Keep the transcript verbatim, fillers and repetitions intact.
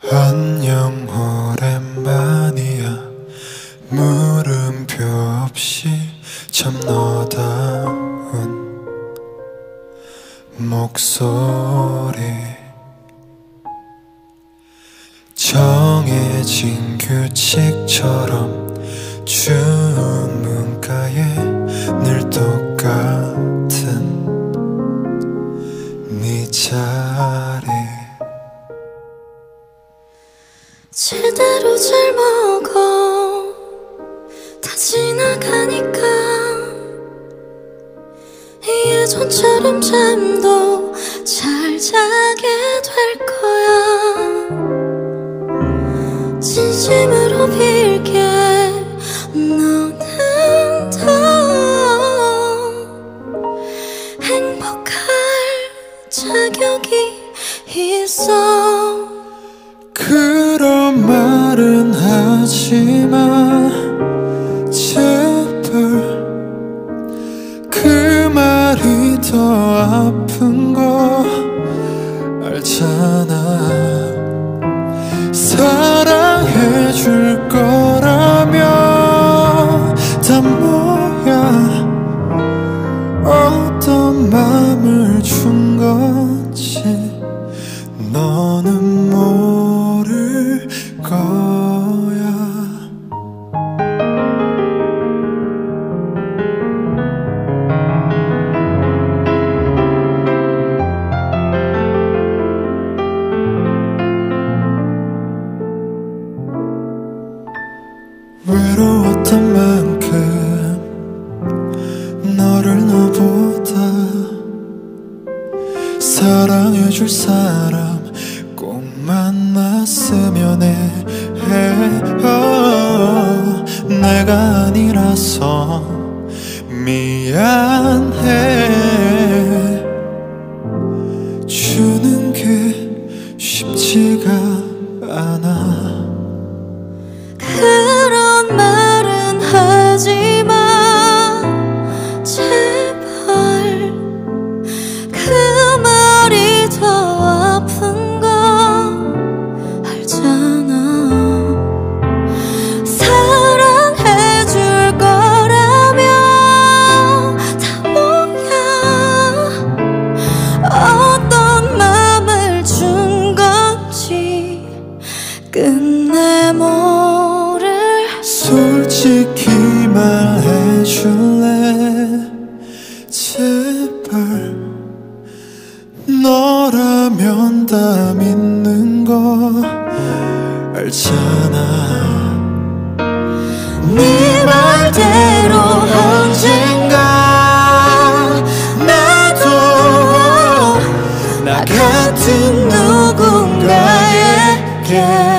안녕 오랜만이야. 물음표 없이 참 너다운 목소리. 정해진 규칙처럼 주문가에 늘 똑같은 네 자리. 제대로 잘 먹어 다 지나가니까 예전처럼 잠도 잘 자게 될 거야. 진심으로 빌게 너는 더 행복할 자격이 있어. 그런 말은 하지마 제발. 그 말이 더 아픈 거 알잖아. 사랑해줄 거라면 다 뭐야. 어떤 맘을 준 건지 너는 모를 거야. 외로웠던 만큼 너를 너보다 사랑해줄 사람 꼭 만났으면 해. 어, 내가 아니라서 미안해. 주는 게 쉽지가 않아. 그런 말은 하지마 제발. 그 말이 더 아픈 거 알잖아. 사랑해줄 거라면 다 뭐야. 어떤 맘을 준 건지 끝내 모를. 솔직히 말해줄래 제발. 너라면 다 믿는 거 알잖아. 네 말대로 언젠가 나도 나 같은 누군가에게